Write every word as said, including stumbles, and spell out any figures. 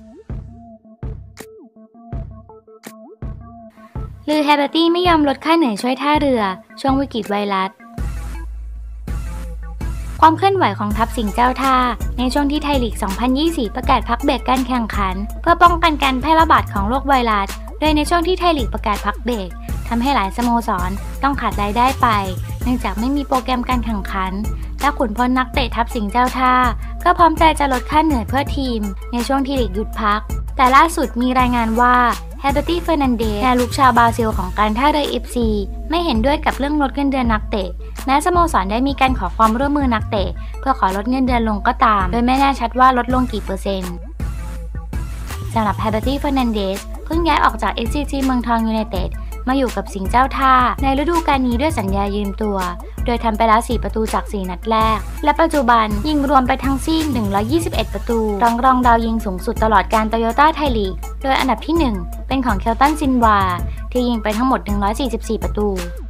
ลือแฮเบอร์ตี้ไม่ยอมลดค่าเหนื่อยช่วยท่าเรือช่วงวิกฤตไวรัสความเคลื่อนไหวของทัพสิงห์เจ้าท่าในช่วงที่ไทยลีก สองพันยี่สิบ ประกาศพักเบรกการแข่งขันเพื่อป้องกันการแพร่ระบาดของโรคไวรัสโดยในช่วงที่ไทยลีกประกาศพักเบรกทำให้หลายสโมสรต้องขาดรายได้ไปเนื่องจากไม่มีโปรแกรมการแข่งขันและขุนพลนักเตะทัพสิงห์เจ้าท่าก็พร้อมใจจะลดค่าเหนื่อยเพื่อทีมในช่วงที่ลีกหยุดพักแต่ล่าสุดมีรายงานว่าแฮเบอร์ตี้ เฟอร์นันเดสแนวรุกชาวบราซิลของการท่าเรือ เอฟ ซี ไม่เห็นด้วยกับเรื่องลดเงินเดือนนักเตะแม้สโมสรได้มีการขอความร่วมมือนักเตะเพื่อขอลดเงินเดือนลงก็ตามโดยไม่แน่ชัดว่าลดลงกี่เปอร์เซ็นต์สำหรับแฮเบอร์ตี้ เฟอร์นันเดสเพิ่งย้ายออกจาก เอส ซี จี เมืองทองยูไนเต็ดมาอยู่กับสิงห์เจ้าท่าในฤดูกาลนี้ด้วยสัญญายืมตัวโดยทำไปแล้วสี่ประตูจากสี่นัดแรกและปัจจุบันยิงรวมไปทั้งสิ้นหนึ่งร้อยยี่สิบเอ็ดประตูรองรองดาวยิงสูงสุดตลอดการโตโยต้าไทยลีกโดยอันดับที่หนึ่งเป็นของเคลตันซินวาที่ยิงไปทั้งหมดหนึ่งร้อยสี่สิบสี่ประตู